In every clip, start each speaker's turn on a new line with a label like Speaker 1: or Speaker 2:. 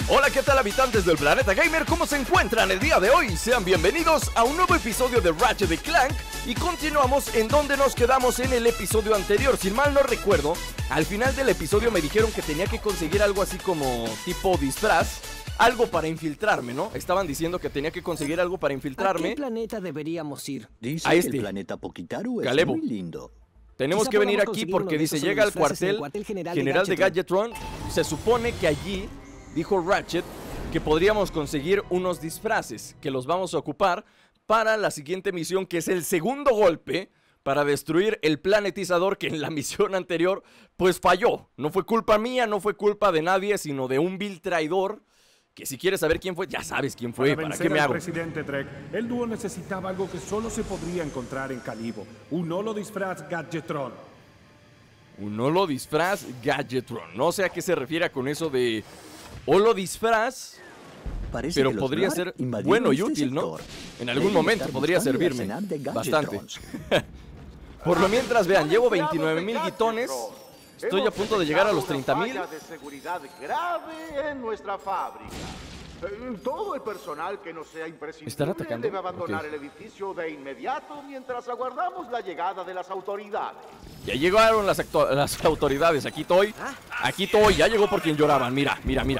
Speaker 1: Hola, ¿qué tal, habitantes del planeta gamer? ¿Cómo se encuentran el día de hoy? Sean bienvenidos a un nuevo episodio de Ratchet & Clank. Y continuamos en donde nos quedamos en el episodio anterior. Si mal no recuerdo, al final del episodio me dijeron que tenía que conseguir algo así como tipo disfraz, algo para infiltrarme, ¿no? Estaban diciendo que tenía que conseguir algo para infiltrarme.
Speaker 2: ¿A qué planeta deberíamos ir?
Speaker 3: Dice
Speaker 1: a
Speaker 3: que
Speaker 1: este.
Speaker 3: el planeta Pokitaru es
Speaker 1: Calebo.
Speaker 3: muy lindo.
Speaker 1: Tenemos
Speaker 2: Quizá
Speaker 1: que venir
Speaker 2: podamos
Speaker 1: aquí
Speaker 2: conseguir
Speaker 1: porque
Speaker 2: uno de
Speaker 1: dice,
Speaker 2: esos
Speaker 1: llega al
Speaker 2: disfraces en
Speaker 1: cuartel
Speaker 2: el cuartel
Speaker 1: general de
Speaker 2: Gadgetron.
Speaker 1: Gadgetron. Se supone que allí, dijo Ratchet, que podríamos conseguir unos disfraces que los vamos a ocupar para la siguiente misión, que es el segundo golpe para destruir el planetizador, que en la misión anterior pues falló. No fue culpa mía, no fue culpa de nadie, sino de un vil traidor. Que si quieres saber quién fue, ya sabes quién fue. ¿Para qué me hago?
Speaker 4: Presidente Drek, el dúo necesitaba algo que solo se podría encontrar en Calibo. Un holo disfraz Gadgetron.
Speaker 1: Un holo disfraz Gadgetron. No sé a qué se refiere con eso de holo disfraz,
Speaker 3: Parece
Speaker 1: pero
Speaker 3: que los
Speaker 1: podría
Speaker 3: Blar
Speaker 1: ser
Speaker 3: invadieron
Speaker 1: bueno y
Speaker 3: este
Speaker 1: útil, ¿no?
Speaker 3: sector.
Speaker 1: En algún
Speaker 3: Deben
Speaker 1: momento
Speaker 3: estar
Speaker 1: podría
Speaker 3: buscando el
Speaker 1: servirme
Speaker 3: arsenal de
Speaker 1: bastante.
Speaker 3: Gadgetrons.
Speaker 1: Por lo mientras, vean, llevo 29,000 guitones. Estoy a punto de llegar a los 30,000.
Speaker 5: Falla de seguridad grave en nuestra fábrica. Todo el personal que no sea
Speaker 1: ¿Están
Speaker 5: imprescindible
Speaker 1: atacando?
Speaker 5: debe abandonar
Speaker 1: Ok.
Speaker 5: el edificio de inmediato mientras aguardamos la llegada de las autoridades.
Speaker 1: Ya llegaron las autoridades. Aquí estoy. Aquí estoy. Ya llegó por quien lloraban. Mira, mira, mira.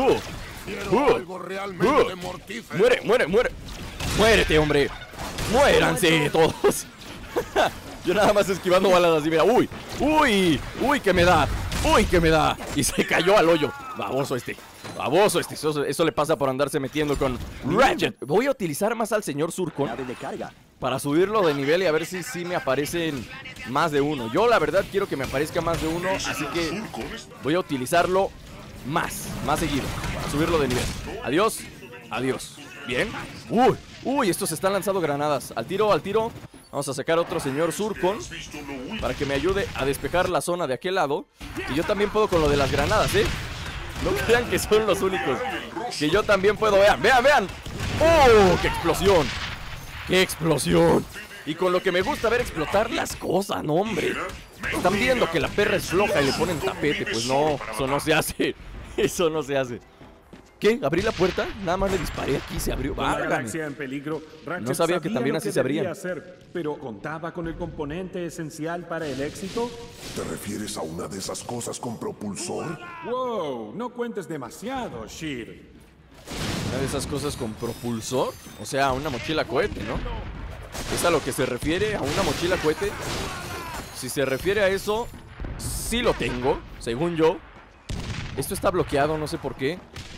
Speaker 6: Algo realmente mortífero.
Speaker 1: Muere, muere, muere. Muérete, hombre. Muéranse todos. Yo nada más esquivando balas así, mira. Uy, uy, uy, que me da. Uy, que me da. Y se cayó al hoyo. Baboso este. Baboso este. Eso le pasa por andarse metiendo con Ratchet. Voy a utilizar más al señor Zurkon
Speaker 3: Llave de carga.
Speaker 1: para subirlo de nivel y a ver si me aparecen más de uno. Yo la verdad quiero que me aparezca más de uno, así que voy a utilizarlo más seguido para subirlo de nivel. Adiós, adiós. Bien. Uy, uy, estos están lanzando granadas. Al tiro, al tiro. Vamos a sacar otro señor Zurkon para que me ayude a despejar la zona de aquel lado. Y yo también puedo con lo de las granadas, ¿eh? No crean que son los únicos. Que yo también puedo. Vean, vean, vean. ¡Oh! ¡Qué explosión! ¡Qué explosión! Y con lo que me gusta ver explotar las cosas, no, hombre. Están viendo que la perra es floja y le ponen tapete. Pues no, eso no se hace. Eso no se hace. ¿Qué? ¿Abrí la puerta? Nada más le disparé aquí, se abrió.
Speaker 4: Con la
Speaker 1: ¡Válgame!
Speaker 4: galaxia en peligro, Ratchet
Speaker 1: No sabía que también
Speaker 4: lo
Speaker 1: así se abrían.
Speaker 4: debía hacer, pero ¿contaba con el componente esencial para el éxito?
Speaker 6: ¿Te refieres a una de esas cosas con propulsor?
Speaker 4: ¡Wow! No cuentes demasiado, Shir.
Speaker 1: Una de esas cosas con propulsor. O sea, una mochila cohete, ¿no? ¿Es a lo que se refiere? ¿A una mochila cohete? Si se refiere a eso, sí lo tengo, según yo. Esto está bloqueado, no sé por qué.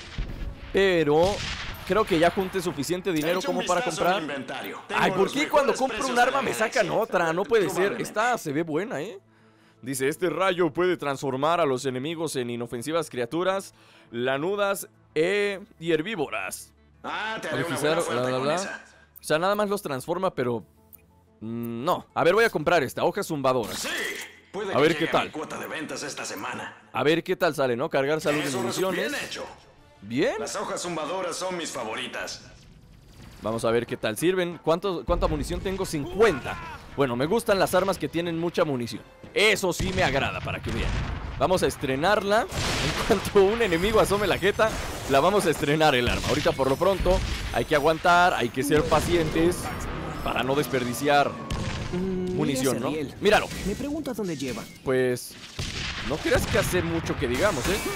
Speaker 1: Pero creo que ya junté suficiente dinero como para comprar. Ay, ¿por qué cuando compro un arma me sacan otra? No puede ser. Esta se ve buena, ¿eh? Dice, este rayo puede transformar a los enemigos en inofensivas criaturas, lanudas y herbívoras.
Speaker 7: Te haré una buena oferta con esa.
Speaker 1: O sea, nada más los transforma, pero... no. A ver, voy a comprar esta, hoja zumbadora.
Speaker 7: Sí, puede
Speaker 1: A
Speaker 7: que
Speaker 1: ver
Speaker 7: llegue
Speaker 1: qué tal.
Speaker 7: mi cuota de ventas esta semana.
Speaker 1: A ver qué tal sale, ¿no? Cargar salud de
Speaker 7: Eso es
Speaker 1: municiones.
Speaker 7: bien hecho.
Speaker 1: Bien.
Speaker 7: Las hojas zumbadoras son mis favoritas.
Speaker 1: Vamos a ver qué tal sirven. ¿Cuánta munición tengo? 50. Bueno, me gustan las armas que tienen mucha munición. Eso sí me agrada, para que vean. Vamos a estrenarla. En cuanto un enemigo asome la jeta, la vamos a estrenar el arma. Ahorita por lo pronto hay que aguantar, hay que ser pacientes para no desperdiciar munición, ¿no? Míralo.
Speaker 2: Me pregunto a dónde lleva.
Speaker 1: Pues no creas que hace mucho que digamos, ¿eh?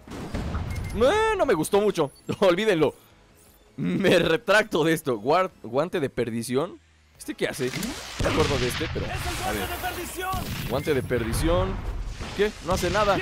Speaker 1: No me gustó mucho. Olvídenlo. Me retracto de esto. Guante de perdición. ¿Este qué hace? No me acuerdo de este, pero... A ver. Guante de perdición. ¿Qué? No hace nada.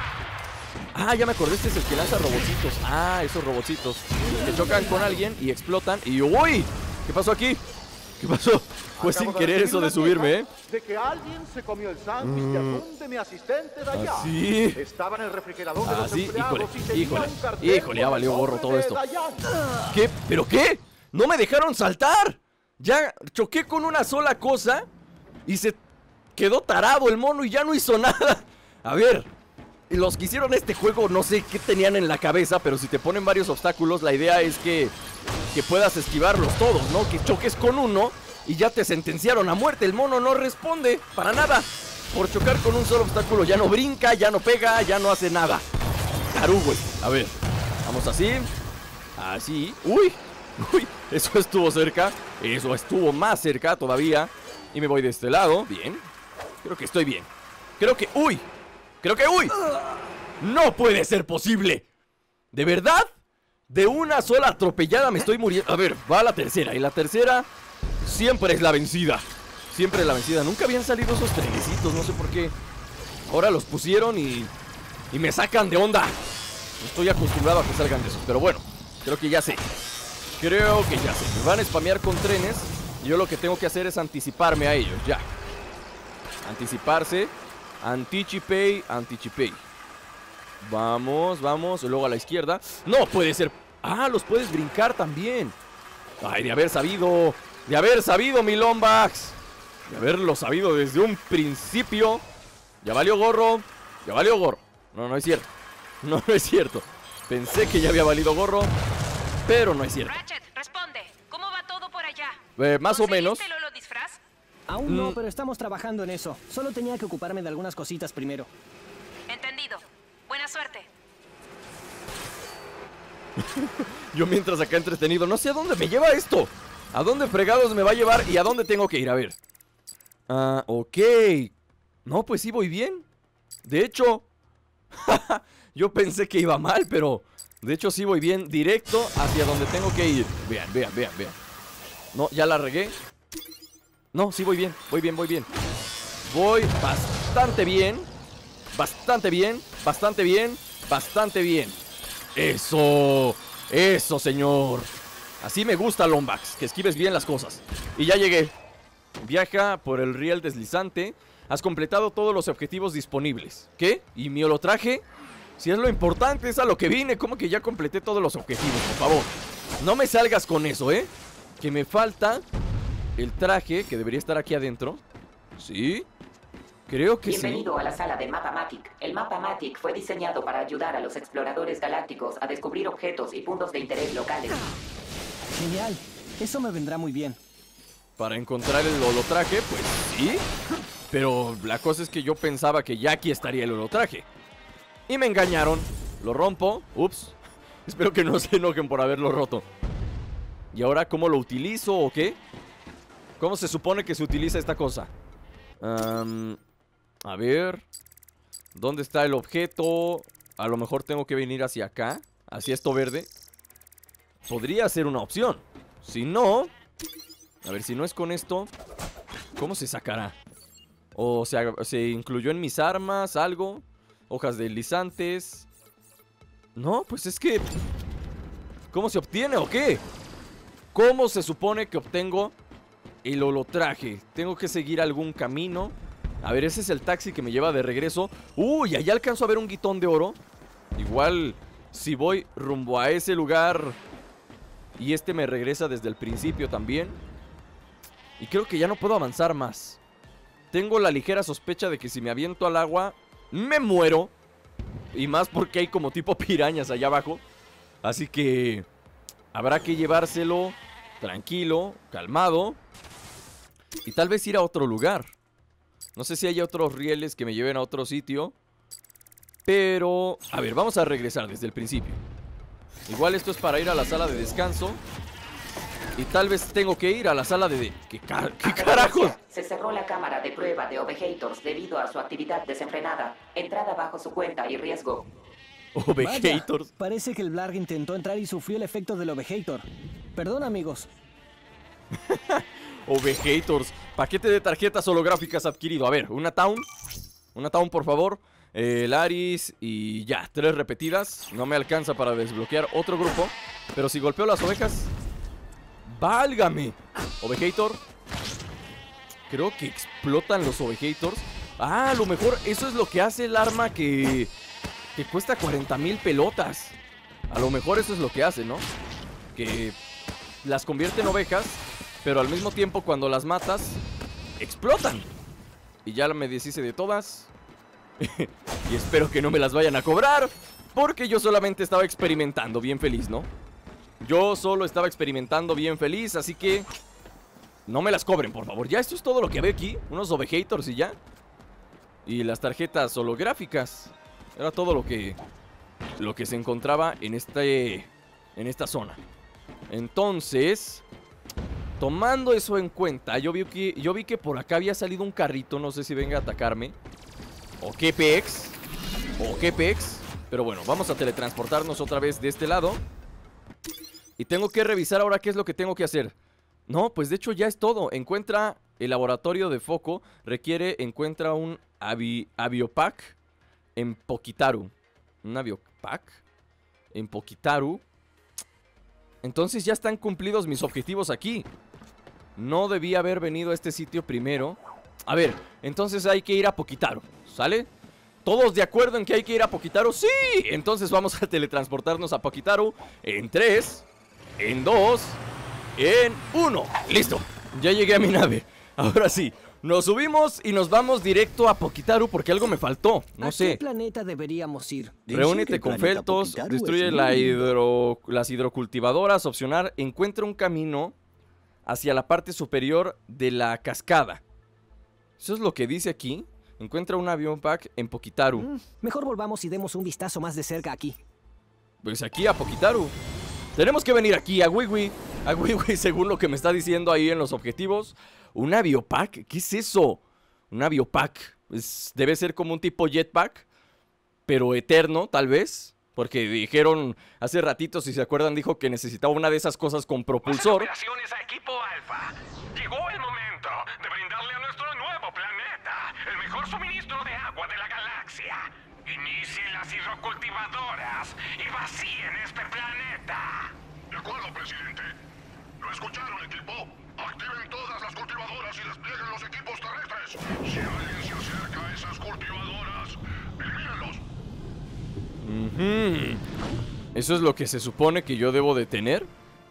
Speaker 1: Ah, ya me acordé. Este es el que lanza robotcitos. Ah, esos robotcitos que chocan con alguien y explotan. Y ¡uy! ¿Qué pasó aquí? ¿Qué pasó? Fue sin
Speaker 5: Acabo
Speaker 1: querer
Speaker 5: recibir
Speaker 1: eso de
Speaker 5: una
Speaker 1: subirme,
Speaker 5: queja
Speaker 1: ¿eh?
Speaker 5: De que alguien se comió el sándwich de atún de mi asistente de allá.
Speaker 1: ¿Así?
Speaker 5: Estaba en el refrigerador de los
Speaker 1: Así,
Speaker 5: empleados
Speaker 1: híjole,
Speaker 5: y tenía
Speaker 1: híjole,
Speaker 5: un cartel
Speaker 1: híjole, ya
Speaker 5: con
Speaker 1: valió
Speaker 5: el
Speaker 1: gorro
Speaker 5: nombre
Speaker 1: todo
Speaker 5: de
Speaker 1: esto.
Speaker 5: Dayan.
Speaker 1: ¿Qué? ¿Pero qué? ¡No me dejaron saltar! Ya choqué con una sola cosa y se quedó tarado el mono y ya no hizo nada. A ver, los que hicieron este juego no sé qué tenían en la cabeza, pero si te ponen varios obstáculos, la idea es que puedas esquivarlos todos, ¿no? Que choques con uno y ya te sentenciaron a muerte. El mono no responde para nada. Por chocar con un solo obstáculo ya no brinca, ya no pega, ya no hace nada. Tarugo. A ver, Vamos así. Así. ¡Uy! ¡Uy! Eso estuvo cerca. Eso estuvo más cerca todavía. Y me voy de este lado. Bien. Creo que estoy bien. Creo que... ¡Uy! Creo que... ¡Uy! ¡No puede ser posible! ¿De verdad? De una sola atropellada me estoy muriendo. A ver, va la tercera. Y la tercera siempre es la vencida. Siempre es la vencida. Nunca habían salido esos trenecitos. No sé por qué. Ahora los pusieron y me sacan de onda. No estoy acostumbrado a que salgan de esos. Pero bueno, creo que ya sé. Creo que ya sé. Me van a spamear con trenes. Y yo lo que tengo que hacer es anticiparme a ellos. Ya. Anticiparse. Anticipate. Vamos, vamos. Y luego a la izquierda. No puede ser. Ah, los puedes brincar también. Ay, de haber sabido. De haber sabido, mi Lombax. De haberlo sabido desde un principio. Ya valió gorro. Ya valió gorro. No, no es cierto. No, no es cierto. Pensé que ya había valido gorro, pero no es cierto.
Speaker 8: Ratchet, responde. ¿Cómo va todo por allá?
Speaker 1: Más o menos.
Speaker 8: ¿Conseguiste Lolo disfraz?
Speaker 2: Aún no, pero estamos trabajando en eso. Solo tenía que ocuparme de algunas cositas primero.
Speaker 8: Entendido. Buena suerte.
Speaker 1: Yo mientras acá entretenido. No sé a dónde me lleva esto. ¿A dónde fregados me va a llevar y a dónde tengo que ir? A ver. Ok. No, pues sí voy bien. De hecho... yo pensé que iba mal, pero... de hecho sí voy bien, directo hacia donde tengo que ir. Vean, vean, vean, vean. No, ya la regué. No, sí voy bien, voy bien, voy bien. Voy bastante bien. Bastante bien, bastante bien, bastante bien. ¡Eso! ¡Eso, señor! Así me gusta, Lombax, que esquives bien las cosas. Y ya llegué. Viaja por el riel deslizante. Has completado todos los objetivos disponibles. ¿Qué? ¿Y mi holotraje? Si es lo importante, es a lo que vine. ¿Cómo que ya completé todos los objetivos? Por favor, no me salgas con eso, ¿eh? Que me falta el traje, que debería estar aquí adentro. ¿Sí? Creo que
Speaker 9: Bienvenido a la sala de Mapamatic. El Mapamatic fue diseñado para ayudar a los exploradores galácticos a descubrir objetos y puntos de interés locales.
Speaker 2: Genial. Eso me vendrá muy bien.
Speaker 1: Para encontrar el holotraje, pues sí. Pero la cosa es que yo pensaba que ya aquí estaría el holotraje. Y me engañaron. Lo rompo. Ups. Espero que no se enojen por haberlo roto. ¿Y ahora cómo lo utilizo o qué? ¿Cómo se supone que se utiliza esta cosa? A ver. ¿Dónde está el objeto? A lo mejor tengo que venir hacia acá. Hacia esto verde. Podría ser una opción. Si no... a ver, si no es con esto, ¿cómo se sacará? O se incluyó en mis armas algo. Hojas deslizantes. No, pues es que... ¿cómo se obtiene o qué? ¿Cómo se supone que obtengo el holotraje? Tengo que seguir algún camino. A ver, ese es el taxi que me lleva de regreso. Uy, allá alcanzo a ver un guitón de oro. Igual, si voy rumbo a ese lugar y este me regresa desde el principio también. Y creo que ya no puedo avanzar más. Tengo la ligera sospecha de que si me aviento al agua me muero. Y más porque hay como tipo pirañas allá abajo. Así que habrá que llevárselo tranquilo, calmado. Y tal vez ir a otro lugar. No sé si hay otros rieles que me lleven a otro sitio. Pero... a ver, vamos a regresar desde el principio. Igual esto es para ir a la sala de descanso. Y tal vez tengo que ir a la sala de... ¿Qué carajos?
Speaker 9: Se cerró la cámara de prueba de Ovehators debido a su actividad desenfrenada. Entrada bajo su cuenta y riesgo.
Speaker 1: Ovehators.
Speaker 2: Parece que el Blarg intentó entrar y sufrió el efecto del Ovehator. Perdón, amigos.
Speaker 1: Ovehators. Paquete de tarjetas holográficas adquirido. A ver, una Town. Una Town, por favor. Laris y ya, 3 repetidas. No me alcanza para desbloquear otro grupo. Pero si golpeo las ovejas... ¡válgame! Ovehator. Creo que explotan los Ovehators. Ah, a lo mejor eso es lo que hace el arma que cuesta 40,000 pelotas. A lo mejor eso es lo que hace, ¿no? Que las convierte en ovejas, pero al mismo tiempo cuando las matas, explotan. Y ya me deshice de todas. Y espero que no me las vayan a cobrar, porque yo solamente estaba experimentando, bien feliz, ¿no? Yo solo estaba experimentando bien feliz, así que no me las cobren, por favor. Ya, esto es todo lo que había aquí. Unos Ovehators y ya. Y las tarjetas holográficas. Era todo lo que lo que se encontraba en esta zona. Entonces, tomando eso en cuenta, yo vi que por acá había salido un carrito. No sé si venga a atacarme o qué pex. Pero bueno, vamos a teletransportarnos otra vez de este lado. Y tengo que revisar ahora qué es lo que tengo que hacer. No, pues de hecho ya es todo. Encuentra el laboratorio de foco. Encuentra un aviopack en Pokitaru. ¿Un aviopack en Pokitaru? Entonces ya están cumplidos mis objetivos aquí. No debía haber venido a este sitio primero. A ver, entonces hay que ir a Pokitaru, ¿sale? ¿Todos de acuerdo en que hay que ir a Pokitaru? ¡Sí! Entonces vamos a teletransportarnos a Pokitaru en 3, en 2, en 1. ¡Listo! Ya llegué a mi nave. Ahora sí, nos subimos y nos vamos directo a Pokitaru porque algo me faltó. No sé.
Speaker 2: ¿A qué planeta deberíamos ir?
Speaker 1: Reúnete con Feltos, destruye las hidrocultivadoras, opcionar, encuentra un camino hacia la parte superior de la cascada. Eso es lo que dice aquí. Encuentra un avión pack en Pokitaru.
Speaker 2: Mejor volvamos y demos un vistazo más de cerca aquí.
Speaker 1: Pues aquí a Pokitaru. Tenemos que venir aquí a Wiwi. A Wiwi, según lo que me está diciendo ahí en los objetivos. ¿Un aviopack? ¿Qué es eso? Un aviopack. Debe ser como un tipo jetpack, pero eterno, tal vez. Porque dijeron hace ratito, si se acuerdan, dijo que necesitaba una de esas cosas con propulsor.
Speaker 10: Operaciones a equipo Alfa. Llegó el momento de brindarle a nuestro nuevo planeta el mejor suministro de agua de la galaxia. Inicien las hidrocultivadoras y vacíen este planeta.
Speaker 6: De acuerdo, presidente. ¿Lo escucharon, equipo? Activen todas las cultivadoras y desplieguen los equipos terrestres. Si alguien se acerca a esas cultivadoras, elimínenlos.
Speaker 1: ¿Eso es lo que se supone que yo debo de tener?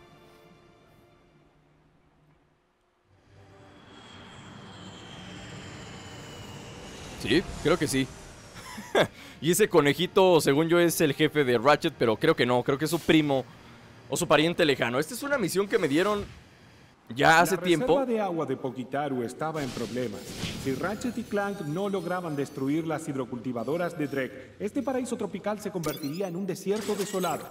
Speaker 1: Sí, creo que sí. Y ese conejito, según yo, es el jefe de Ratchet, pero creo que no, creo que es su primo o su pariente lejano. Esta es una misión que me dieron ya hace tiempo.
Speaker 4: La reserva de agua de Pokitaru estaba en problemas. Si Ratchet y Clank no lograban destruir las hidrocultivadoras de Drek, este paraíso tropical se convertiría en un desierto desolado.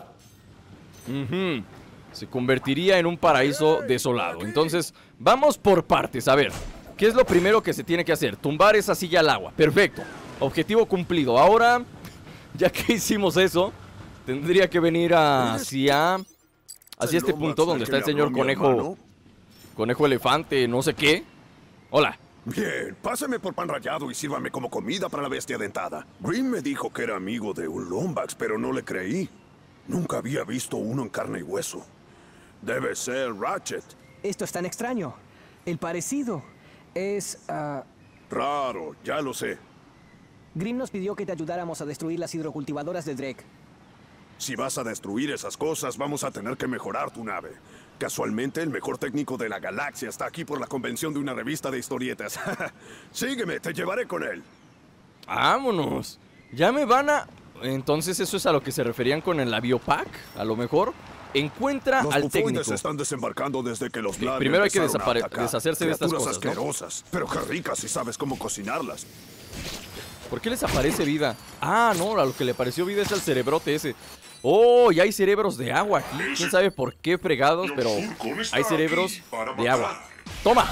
Speaker 1: Se convertiría en un paraíso desolado. Entonces, vamos por partes. A ver, ¿qué es lo primero que se tiene que hacer? Tumbar esa silla al agua. Perfecto. Objetivo cumplido. Ahora, ya que hicimos eso, tendría que venir hacia este punto donde está el señor conejo. Conejo elefante, no sé qué. Hola.
Speaker 6: Bien, pásame por pan rallado y sírvame como comida para la bestia dentada. Green me dijo que era amigo de un Lombax, pero no le creí. Nunca había visto uno en carne y hueso. Debe ser Ratchet.
Speaker 2: Esto es tan extraño. El parecido es...
Speaker 6: Raro, ya lo sé.
Speaker 2: Grimm nos pidió que te ayudáramos a destruir las hidrocultivadoras de Drek.
Speaker 6: Si vas a destruir esas cosas, vamos a tener que mejorar tu nave. Casualmente, el mejor técnico de la galaxia está aquí por la convención de una revista de historietas. Sígueme, te llevaré con él.
Speaker 1: ¡Vámonos! Ya me van a... Entonces, ¿eso es a lo que se referían con el aviopack? A lo mejor. Encuentra al técnico.
Speaker 6: Los están desembarcando desde que los Blarg
Speaker 1: primero hay que
Speaker 6: empezaron
Speaker 1: deshacerse de estas cosas,
Speaker 6: asquerosas, ¿no? Pero qué ricas si sabes cómo cocinarlas.
Speaker 1: ¿Por qué les aparece vida? Ah, no, a lo que le pareció vida es al cerebrote ese. Oh, ya hay cerebros de agua aquí. Quién sabe por qué fregados, pero hay cerebros de agua. ¡Toma!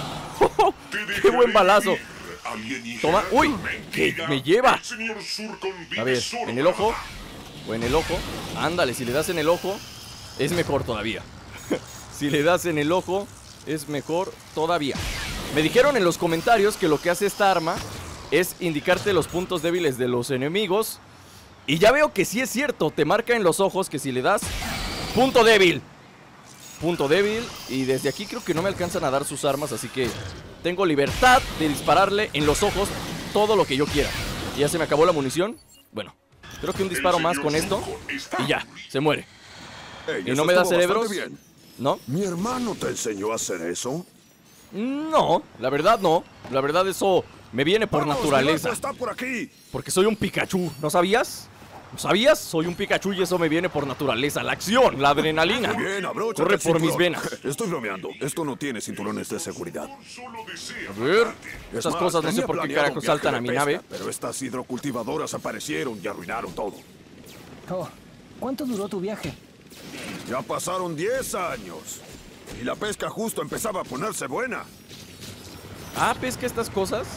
Speaker 1: ¡Qué buen balazo! Toma. ¡Uy! ¡Que me lleva! A ver, en el ojo. O en el ojo. Ándale, si le das en el ojo, es mejor todavía. Si le das en el ojo, es mejor todavía. Me dijeron en los comentarios que lo que hace esta arma es indicarte los puntos débiles de los enemigos. Y ya veo que sí es cierto. Te marca en los ojos que si le das punto débil. Punto débil. Y desde aquí creo que no me alcanzan a dar sus armas, así que tengo libertad de dispararle en los ojos todo lo que yo quiera. ¿Y ya se me acabó la munición? Bueno, creo que un disparo más con esto y ya, se muere. ¿Y no me da cerebros? ¿No?
Speaker 6: ¿Mi hermano te enseñó a hacer eso?
Speaker 1: No, la verdad no. La verdad eso me viene por naturaleza.
Speaker 6: Está por aquí.
Speaker 1: Porque soy un Pikachu, ¿no sabías? ¿No sabías? Soy un Pikachu y eso me viene por naturaleza. La acción, la adrenalina.
Speaker 6: Bien, abróchate.
Speaker 1: Corre por mis venas.
Speaker 6: Estoy bromeando. Esto no tiene cinturones de seguridad.
Speaker 1: A ver, esas cosas no sé por qué carajos saltan a mi nave.
Speaker 6: Pero estas hidrocultivadoras aparecieron y arruinaron todo.
Speaker 2: Oh, ¿cuánto duró tu viaje?
Speaker 6: Ya pasaron 10 años. Y la pesca justo empezaba a ponerse buena.
Speaker 1: Ah, ¿pesca estas cosas?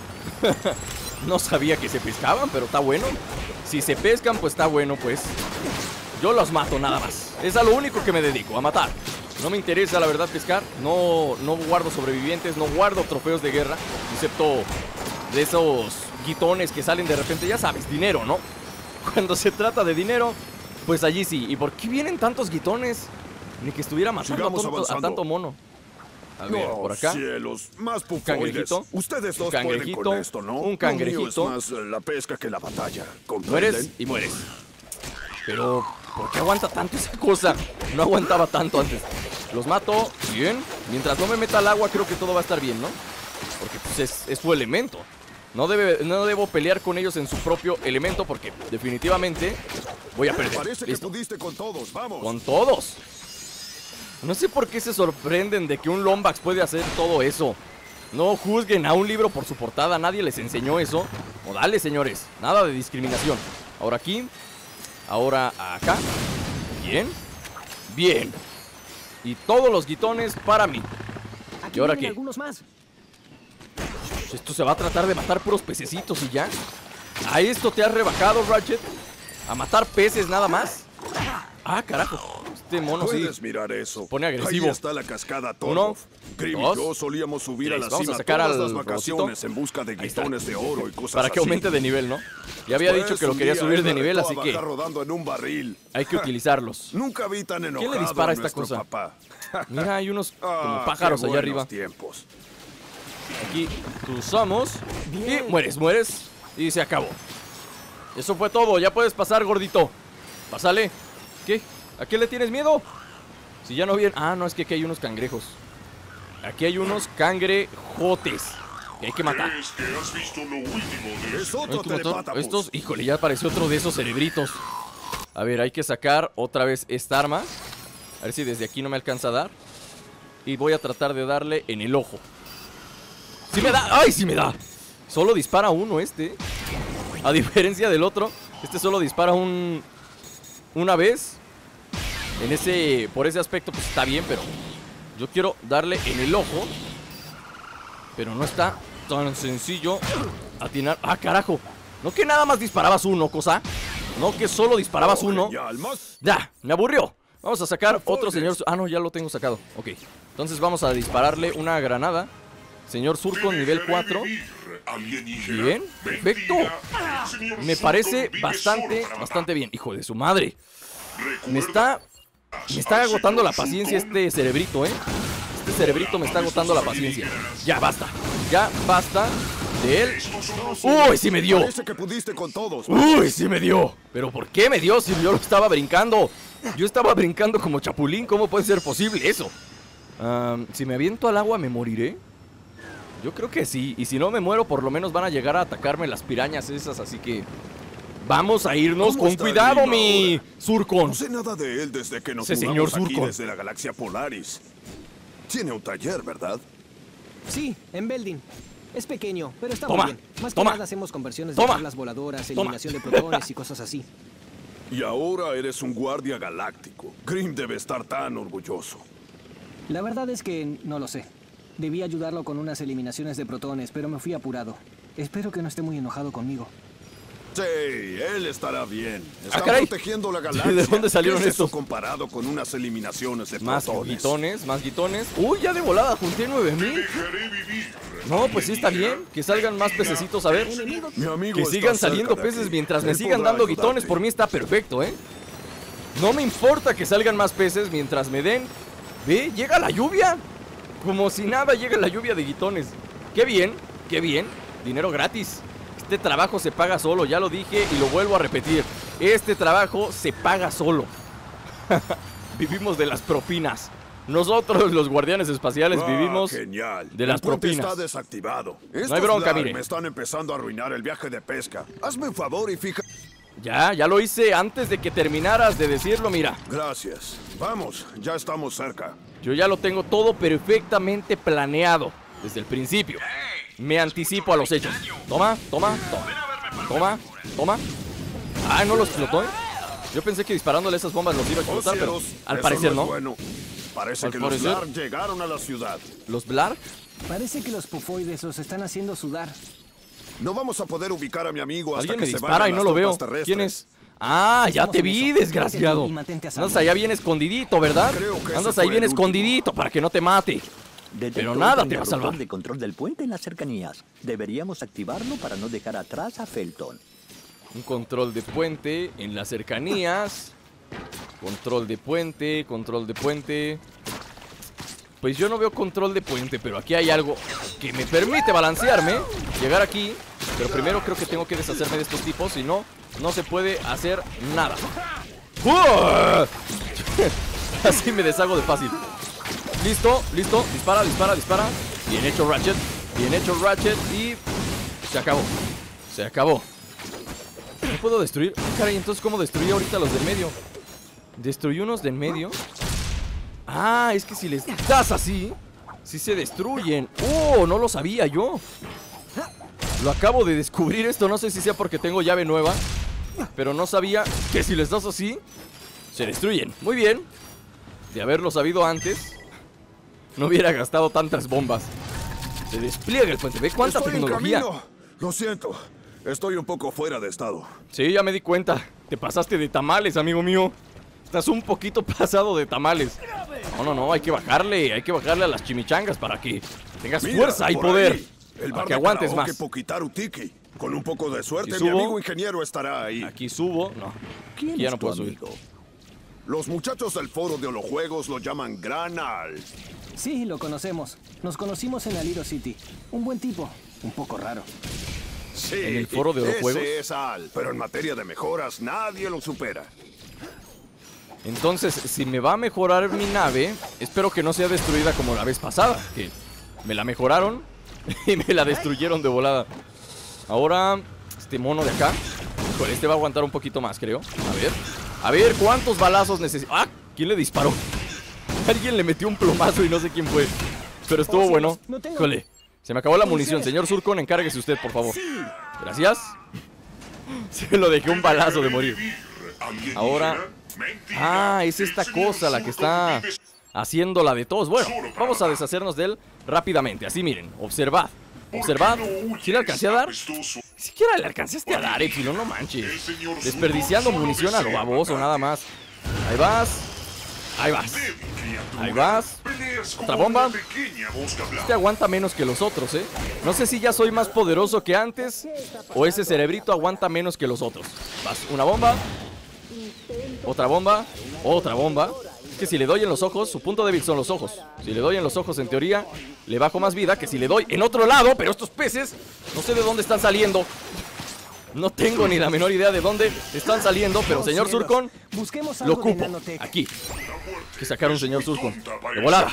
Speaker 1: No sabía que se pescaban, pero está bueno. Si se pescan, pues está bueno, pues. Yo los mato nada más. Es a lo único que me dedico, a matar. No me interesa, la verdad, pescar. No guardo sobrevivientes, no guardo trofeos de guerra. Excepto de esos guitones que salen de repente. Ya sabes, dinero, ¿no? Cuando se trata de dinero, pues allí sí. ¿Y por qué vienen tantos guitones? Ni que estuviera matando a tanto mono. A ver, por acá.
Speaker 6: Cielos, más
Speaker 1: un cangrejito.
Speaker 6: Ustedes dos pueden con esto, ¿no?
Speaker 1: Un cangrejito.
Speaker 6: Lo mío es más la pesca que la batalla.
Speaker 1: Mueres y mueres. Pero, ¿por qué aguanta tanto esa cosa? No aguantaba tanto antes. Los mato, bien. Mientras no me meta al agua, creo que todo va a estar bien, ¿no? Porque pues es su elemento. No debo pelear con ellos en su propio elemento porque definitivamente voy a perder.
Speaker 6: Parece que pudiste con todos, vamos.
Speaker 1: Con todos. No sé por qué se sorprenden de que un Lombax puede hacer todo eso. No juzguen a un libro por su portada. Nadie les enseñó eso. O dale, señores. Nada de discriminación. Ahora aquí. Ahora acá. Bien. Bien. Y todos los guitones para mí.
Speaker 2: Aquí
Speaker 1: ¿Y ahora qué?
Speaker 2: Algunos más.
Speaker 1: Esto se va a tratar de matar puros pececitos y ya. ¿A esto te has rebajado, Ratchet? ¿A matar peces nada más? Ah, carajo. Este mono sí.
Speaker 6: Puedes mirar eso.
Speaker 1: Pone agresivo.
Speaker 6: Ahí está la cascada Torov. Grim y yo solíamos subir a la cima todas las vacaciones en busca de guitones de oro y cosas
Speaker 1: para que
Speaker 6: así.
Speaker 1: aumente de nivel, ¿no? Ya había dicho que lo quería subir de nivel, así que
Speaker 6: rodando en un barril.
Speaker 1: Hay que utilizarlos.
Speaker 6: Nunca vi tan enojado.
Speaker 1: ¿Quién le dispara a esta cosa?
Speaker 6: Papá.
Speaker 1: Mira, hay unos como pájaros allá arriba.
Speaker 6: Tiempos.
Speaker 1: Aquí cruzamos. Y mueres. Y se acabó. Eso fue todo. Ya puedes pasar, gordito. Pásale. ¿Qué? ¿A qué le tienes miedo? Si ya no vienen... Ah, no, es que aquí hay unos cangrejos. Aquí hay unos cangrejotes que hay que matar.
Speaker 6: Es otro telepátapo.
Speaker 1: Estos, híjole, ya apareció otro de esos cerebritos. A ver, hay que sacar otra vez esta arma. A ver si desde aquí no me alcanza a dar. Y voy a tratar de darle en el ojo. ¡Sí me da! ¡Ay, sí me da! Solo dispara uno este. A diferencia del otro, este solo dispara una vez. Por ese aspecto pues está bien, pero yo quiero darle en el ojo. Pero no está tan sencillo atinar. ¡Ah, carajo! No que nada más disparabas uno, cosa. No que solo disparabas uno. Ya, me aburrió. Vamos a sacar otro señor... Ah, no, ya lo tengo sacado. Ok, entonces vamos a dispararle una granada. Señor Zurkon, nivel 4. Bien, perfecto. Me parece bastante bien. Hijo de su madre. Me está agotando la paciencia este cerebrito, ¿eh? Este cerebrito me está agotando la paciencia. Ya basta de él. ¡Uy, sí me dio!
Speaker 6: Parece que pudiste con todos.
Speaker 1: ¡Uy, sí me dio! ¿Pero por qué me dio si yo lo estaba brincando? Yo estaba brincando como chapulín. ¿Cómo puede ser posible eso? Si me aviento al agua, ¿me moriré? Yo creo que sí. Y si no me muero, por lo menos van a llegar a atacarme las pirañas esas. Así que vamos a irnos con cuidado, mi Zurkon.
Speaker 6: No sé nada de él desde que nos
Speaker 1: mudamos
Speaker 6: aquí desde la galaxia Polaris. Tiene un taller, ¿verdad?
Speaker 2: Sí, en Beldin. Es pequeño, pero está muy bien. Más que nada hacemos conversiones de tablas voladoras, eliminación de protones y cosas así.
Speaker 6: Y ahora eres un guardia galáctico. Grim debe estar tan orgulloso.
Speaker 2: La verdad es que no lo sé. Debí ayudarlo con unas eliminaciones de protones, pero me fui apurado. Espero que no esté muy enojado conmigo.
Speaker 6: Sí, él estará bien. Está
Speaker 1: caray.
Speaker 6: protegiendo la galaxia.
Speaker 1: ¿De dónde salieron
Speaker 6: ¿Qué es
Speaker 1: estos?
Speaker 6: eso comparado con unas eliminaciones de protones?
Speaker 1: Más guitones. Uy, ya de volada junté 9000. No, pues sí está bien. Que salgan más pececitos, a ver.
Speaker 6: Mi amigo
Speaker 1: que sigan
Speaker 6: está
Speaker 1: saliendo
Speaker 6: cerca de
Speaker 1: peces
Speaker 6: aquí.
Speaker 1: mientras me
Speaker 6: Él
Speaker 1: sigan
Speaker 6: podrá
Speaker 1: dando
Speaker 6: ayudarte.
Speaker 1: guitones. Por mí está perfecto, ¿eh? No me importa que salgan más peces mientras me den. Ve, llega la lluvia. Como si nada, llega la lluvia de guitones. Qué bien, qué bien. Dinero gratis. Este trabajo se paga solo, ya lo dije y lo vuelvo a repetir. Este trabajo se paga solo. Vivimos de las propinas. Nosotros, los guardianes espaciales, vivimos
Speaker 6: genial.
Speaker 1: de las
Speaker 6: El puente
Speaker 1: propinas.
Speaker 6: está desactivado.
Speaker 1: No hay bronca, mire.
Speaker 6: Me están empezando a arruinar el viaje de pesca. Hazme un favor y fija...
Speaker 1: Ya lo hice antes de que terminaras de decirlo, mira.
Speaker 6: Gracias. Vamos, ya estamos cerca.
Speaker 1: Yo ya lo tengo todo perfectamente planeado desde el principio. Me anticipo a los hechos. Toma. Ah, no lo explotó, ¿eh? Yo pensé que disparándole esas bombas los iba a explotar, pero al parecer no.
Speaker 6: Bueno. Parece que los Blarg llegaron a la ciudad.
Speaker 1: ¿Los Blarg?
Speaker 2: Parece que los pufoides los están haciendo sudar.
Speaker 6: No vamos a poder ubicar a mi amigo hasta
Speaker 1: Alguien
Speaker 6: que
Speaker 1: me
Speaker 6: se
Speaker 1: dispara
Speaker 6: vayan
Speaker 1: y no
Speaker 6: las
Speaker 1: lo veo.
Speaker 6: tropas terrestres.
Speaker 1: ¿Quién es? Ah, ya te vi, desgraciado. Andas allá bien escondidito, ¿verdad? Andas ahí bien escondidito para que no te mate. Pero nada te va a salvar.
Speaker 3: De control del puente en las cercanías. Deberíamos activarlo para no dejar atrás a Felton.
Speaker 1: Un control de puente en las cercanías. Control de puente, control de puente. Pues yo no veo control de puente, pero aquí hay algo que me permite balancearme, llegar aquí. Pero primero creo que tengo que deshacerme de estos tipos, si no, no se puede hacer nada. Así me deshago de fácil. Listo, listo, dispara, dispara, dispara. Bien hecho Ratchet, bien hecho Ratchet. Y se acabó, se acabó. No puedo destruir. Caray, entonces ¿cómo destruí ahorita los del medio? Destruí unos del medio. Ah, es que si les das así, sí se destruyen. Oh, no lo sabía yo. Lo acabo de descubrir esto. No sé si sea porque tengo llave nueva, pero no sabía que si les das así, se destruyen. Muy bien. De haberlo sabido antes, no hubiera gastado tantas bombas. Se despliega el puente. ¿Ve cuánta tecnología?
Speaker 6: Lo siento. Estoy un poco fuera de estado.
Speaker 1: Sí, ya me di cuenta. Te pasaste de tamales, amigo mío. Estás un poquito pasado de tamales. No, hay que bajarle a las chimichangas para que tengas fuerza y poder. Para que aguantes más.
Speaker 6: Tiki. Con un poco de suerte, mi amigo ingeniero estará ahí.
Speaker 1: Aquí subo, no.
Speaker 3: ¿Quién
Speaker 1: ya
Speaker 3: es
Speaker 1: no
Speaker 3: tu
Speaker 1: puedo
Speaker 3: amigo?
Speaker 1: subir.
Speaker 6: Los muchachos del foro de Holojuegos lo llaman Gran Al.
Speaker 2: Sí, lo conocemos. Nos conocimos en Aliro City. Un buen tipo, un poco raro.
Speaker 6: Sí,
Speaker 1: ¿En el foro de Holojuegos?
Speaker 6: Ese es Al, pero en materia de mejoras nadie lo supera.
Speaker 1: Entonces, si me va a mejorar mi nave, espero que no sea destruida como la vez pasada, que me la mejoraron y me la destruyeron de volada. Ahora, este mono de acá, híjole, este va a aguantar un poquito más, creo. A ver, ¿cuántos balazos necesito? ¡Ah! ¿Quién le disparó? Alguien le metió un plomazo y no sé quién fue. Pero estuvo bueno. Híjole, se me acabó la munición. Señor Zurkon, encárguese usted, por favor. Gracias. Se lo dejé un balazo de morir. Ahora... Ah, es esta cosa la que está haciendo la de todos. Bueno, vamos a deshacernos de él rápidamente. Así miren, observad. Observad. ¿Sí le alcancé a dar? Ni siquiera le alcanzaste a dar, Epsilon, no manches. Desperdiciando munición a lo baboso, nada más. Ahí vas. Ahí vas. Ahí vas. Otra bomba. Este aguanta menos que los otros, ¿eh? No sé si ya soy más poderoso que antes o ese cerebrito aguanta menos que los otros. Vas, una bomba. Otra bomba, otra bomba. Es que si le doy en los ojos, su punto débil son los ojos. Si le doy en los ojos, en teoría, le bajo más vida que si le doy en otro lado. Pero estos peces, no sé de dónde están saliendo. No tengo ni la menor idea de dónde están saliendo. Pero señor Zurkon, lo ocupo. Aquí. Hay que sacar un señor Zurkon de volada.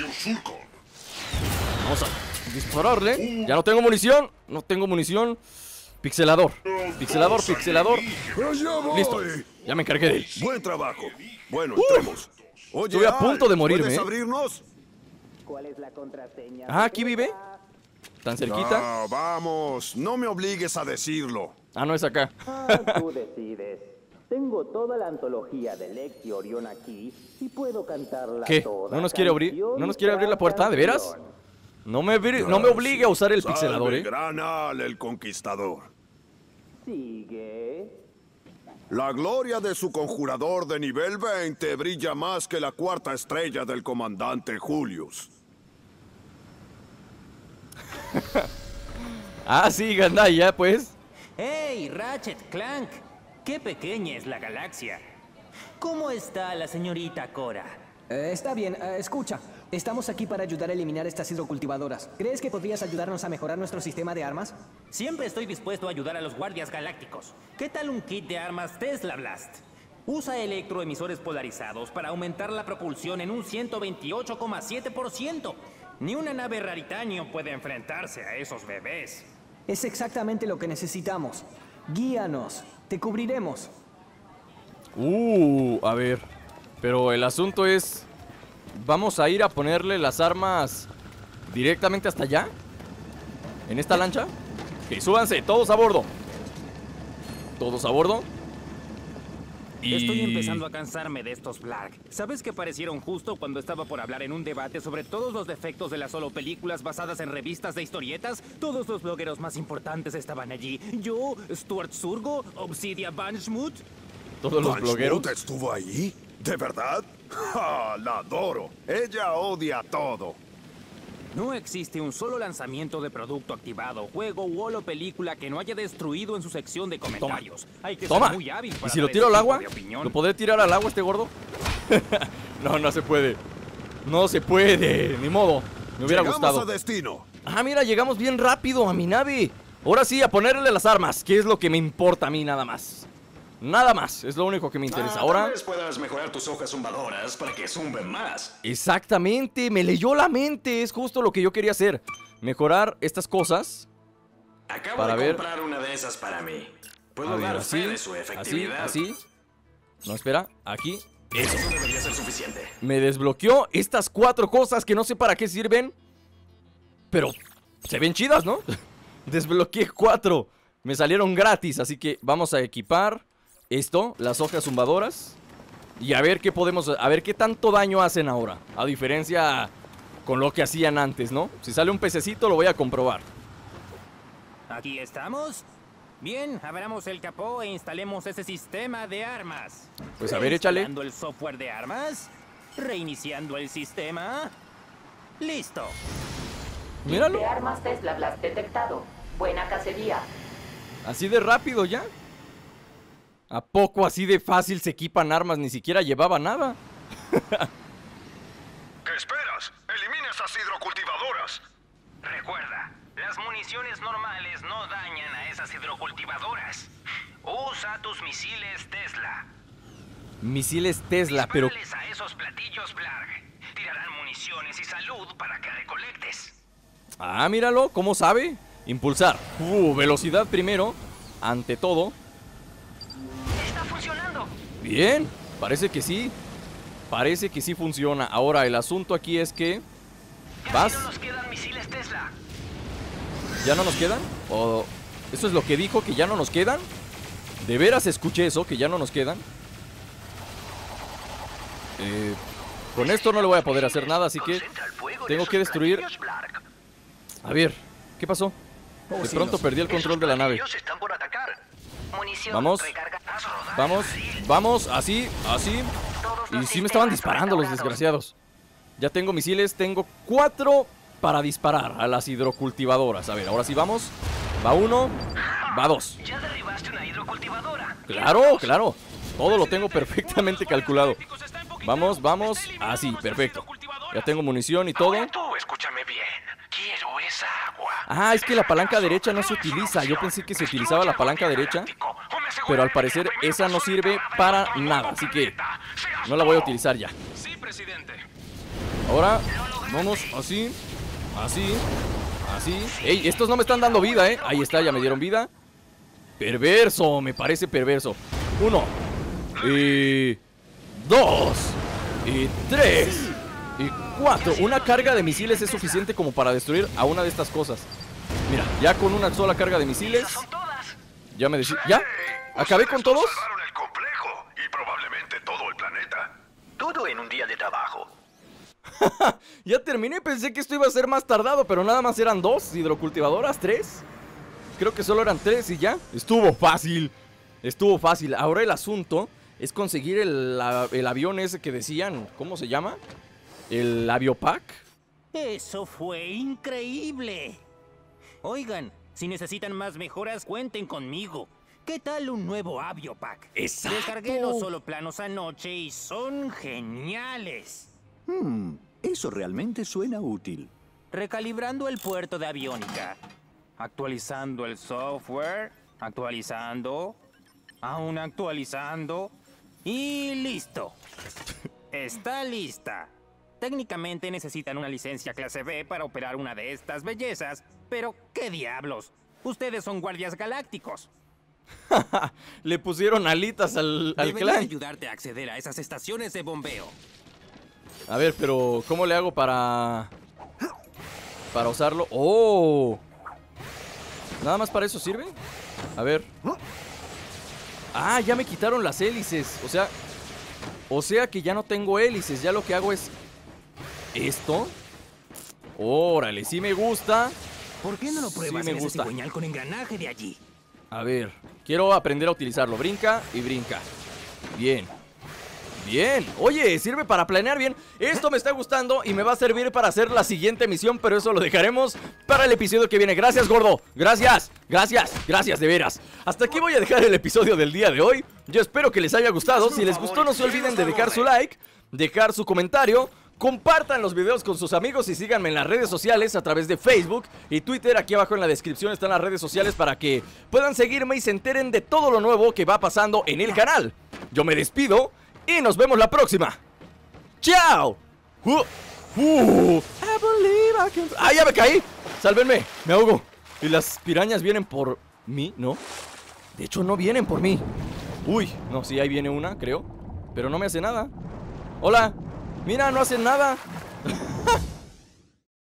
Speaker 1: Vamos a dispararle. Ya no tengo munición. No tengo munición. Pixelador, pixelador, pixelador. Listo, ya me encargué de él.
Speaker 6: Buen trabajo. Bueno, entremos. Oye,
Speaker 1: estuve a punto de morirme.
Speaker 6: ¿Puedes abrirnos?
Speaker 9: ¿Cuál es la contraseña?
Speaker 1: Ah, ¿aquí vive? ¿Tan cerquita?
Speaker 6: No, vamos, no me obligues a decirlo.
Speaker 1: Ah, no es acá.
Speaker 9: Tú decides. Tengo toda la antología de Lex y Orión aquí y puedo cantarla.
Speaker 1: ¿Qué? ¿No nos quiere abrir? ¿No nos quiere abrir la puerta? ¿De veras? No me obligue a usar el pixelador, ¿eh?
Speaker 6: Gran Al, el conquistador.
Speaker 9: Sigue.
Speaker 6: La gloria de su conjurador de nivel 20 brilla más que la cuarta estrella del comandante Julius.
Speaker 1: Ah, sí, Gandaya, pues.
Speaker 11: ¡Hey, Ratchet, Clank! ¡Qué pequeña es la galaxia! ¿Cómo está la señorita Cora?
Speaker 2: Está bien, escucha. Estamos aquí para ayudar a eliminar estas hidrocultivadoras. ¿Crees que podrías ayudarnos a mejorar nuestro sistema de armas?
Speaker 11: Siempre estoy dispuesto a ayudar a los guardias galácticos. ¿Qué tal un kit de armas Tesla Blast? Usa electroemisores polarizados para aumentar la propulsión en un 128,7%. Ni una nave raritanio puede enfrentarse a esos bebés.
Speaker 2: Es exactamente lo que necesitamos. Guíanos. Te cubriremos.
Speaker 1: A ver. Pero el asunto es... ¿Vamos a ir a ponerle las armas directamente hasta allá? ¿En esta lancha? Ok, súbanse, todos a bordo. Todos a bordo.
Speaker 11: Estoy empezando a cansarme de estos Blarg. ¿Sabes que aparecieron justo cuando estaba por hablar en un debate sobre todos los defectos de las solo películas basadas en revistas de historietas? Todos los blogueros más importantes estaban allí. Yo, Stuart Surgo, Obsidia Banshmoot.
Speaker 1: ¿Todos los blogueros?
Speaker 6: ¿Banshmoot estuvo ahí? ¿De verdad? ¡Ja! La adoro. Ella odia todo.
Speaker 11: No existe un solo lanzamiento de producto activado, juego, wall o película que no haya destruido en su sección de comentarios. Hay que ser muy hábil para
Speaker 1: ¿Y si lo
Speaker 11: dar
Speaker 1: tiro
Speaker 11: ese
Speaker 1: al
Speaker 11: tipo
Speaker 1: agua?
Speaker 11: de opinión.
Speaker 1: ¿Lo podré tirar al agua este gordo? No, no se puede. No se puede, ni modo. Me hubiera gustado.
Speaker 6: Llegamos a destino.
Speaker 1: Ah, mira, llegamos bien rápido a mi nave. Ahora sí, a ponerle las armas, que es lo que me importa a mí nada más. Nada más, es lo único que me interesa. Ahora,
Speaker 7: Tal vez puedas mejorar tus hojas zumbadoras para que zumben más.
Speaker 1: exactamente, me leyó la mente. Es justo lo que yo quería hacer. Mejorar estas cosas.
Speaker 7: Acabo
Speaker 1: para
Speaker 7: de
Speaker 1: ver.
Speaker 7: comprar una de esas para mí.
Speaker 1: A
Speaker 7: Puedo
Speaker 1: ver,
Speaker 7: dar
Speaker 1: así,
Speaker 7: fe de su efectividad.
Speaker 1: así. No, espera, aquí.
Speaker 7: Eso debería ser suficiente.
Speaker 1: Me desbloqueó estas 4 cosas que no sé para qué sirven. Pero se ven chidas, ¿no? Desbloqueé 4. Me salieron gratis, así que vamos a equipar esto, las hojas zumbadoras. Y a ver qué podemos, a ver qué tanto daño hacen ahora. A diferencia con lo que hacían antes, ¿no? Si sale un pececito lo voy a comprobar.
Speaker 11: Aquí estamos. Bien, abramos el capó e instalemos ese sistema de armas.
Speaker 1: Pues a ver, échale.
Speaker 11: Instalando el software de armas. Reiniciando el sistema. Listo.
Speaker 1: Míralo.
Speaker 9: De armas Tesla Blast detectado. Buena cacería.
Speaker 1: Así de rápido ya. ¿A poco así de fácil se equipan armas? Ni siquiera llevaba nada.
Speaker 10: ¿Qué esperas? Elimina esas hidrocultivadoras. Recuerda, las municiones normales no dañan a esas hidrocultivadoras. Usa tus misiles Tesla.
Speaker 1: Misiles Tesla, pero...
Speaker 10: Dispárales a esos platillos Blarg. Tirarán municiones y salud para que recolectes.
Speaker 1: Ah, míralo, ¿cómo sabe? Impulsar. Velocidad primero. Ante todo.
Speaker 8: Está funcionando.
Speaker 1: Bien, parece que sí. Parece que sí funciona. Ahora, el asunto aquí es que... ¿Vas?
Speaker 10: Casi no nos quedan misiles Tesla.
Speaker 1: ¿Ya no nos quedan? ¿O eso es lo que dijo, que ya no nos quedan? ¿De veras escuché eso, que ya no nos quedan? Con esto no le voy a poder hacer nada, así que tengo que destruir... A ver, ¿qué pasó? De pronto perdí el control de la nave. Vamos. Vamos, vamos, así, así. Y sí me estaban disparando los desgraciados. Ya tengo misiles, tengo 4 para disparar a las hidrocultivadoras. A ver, ahora sí vamos. Va 1, va 2.
Speaker 10: Ya derribaste una hidrocultivadora.
Speaker 1: Claro, claro. Todo lo tengo perfectamente calculado. Vamos, vamos. Así, perfecto. Ya tengo munición y todo.
Speaker 10: Ahora tú, escúchame bien. Quiero esa agua.
Speaker 1: Ah, es que la palanca derecha no se utiliza. Yo pensé que se utilizaba la palanca derecha, pero al parecer esa no sirve para nada. Así que no la voy a utilizar ya.
Speaker 10: Sí, presidente.
Speaker 1: Ahora, vamos así, así, así. ¡Ey! Estos no me están dando vida, ¿eh? Ahí está, ya me dieron vida. Perverso, me parece perverso. 1 y 2 y 3 y 4. Una carga de misiles es suficiente como para destruir a una de estas cosas. Mira, ya con una sola carga de misiles. Ya me decía. ¿Ya? ¿Acabé con todos?
Speaker 10: Salvaron el complejo y probablemente todo el planeta.
Speaker 3: Todo en un día de trabajo.
Speaker 1: Ya terminé, pensé que esto iba a ser más tardado, pero nada más eran 2 hidrocultivadoras, 3. Creo que solo eran 3 y ya. Estuvo fácil. Estuvo fácil. Ahora el asunto es conseguir el avión ese que decían. ¿Cómo se llama? El aviopack.
Speaker 11: Eso fue increíble. Oigan, si necesitan más mejoras, cuenten conmigo. ¿Qué tal un nuevo aviopack?
Speaker 1: Exacto.
Speaker 11: Descargué los holoplanos anoche y son geniales.
Speaker 3: Eso realmente suena útil.
Speaker 11: Recalibrando el puerto de aviónica. Actualizando el software. Actualizando. Aún actualizando. Y listo. Está lista. Técnicamente necesitan una licencia clase B para operar una de estas bellezas. Pero, ¿qué diablos? Ustedes son guardias galácticos.
Speaker 1: Le pusieron alitas al
Speaker 11: Debería
Speaker 1: clan.
Speaker 11: ayudarte a acceder a esas estaciones de bombeo.
Speaker 1: A ver, pero ¿cómo le hago para usarlo? ¡Oh! ¿Nada más para eso sirve? A ver. Ah, ya me quitaron las hélices. O sea que ya no tengo hélices. Ya lo que hago es... ¿esto? Órale, sí me gusta.
Speaker 2: ¿Por qué no lo pruebas
Speaker 1: Sí me
Speaker 2: en ese
Speaker 1: gusta.
Speaker 2: cigüeñal con engranaje de allí?
Speaker 1: A ver, quiero aprender a utilizarlo. Brinca y brinca. Bien. Bien. Oye, sirve para planear bien. Esto me está gustando y me va a servir para hacer la siguiente misión, pero eso lo dejaremos para el episodio que viene. Gracias, gordo. Gracias. Gracias. Gracias, de veras. Hasta aquí voy a dejar el episodio del día de hoy. Yo espero que les haya gustado. Si les gustó, no se olviden de dejar su like, dejar su comentario. Compartan los videos con sus amigos y síganme en las redes sociales a través de Facebook y Twitter. Aquí abajo en la descripción están las redes sociales para que puedan seguirme y se enteren de todo lo nuevo que va pasando en el canal. Yo me despido y nos vemos la próxima. ¡Chao! ¡Ah, ya me caí! ¡Sálvenme! ¡Me ahogo! ¿Y las pirañas vienen por mí? ¿No? De hecho, no vienen por mí. Uy, no, sí, ahí viene una, creo. Pero no me hace nada. ¡Hola! Mira, no hacen nada.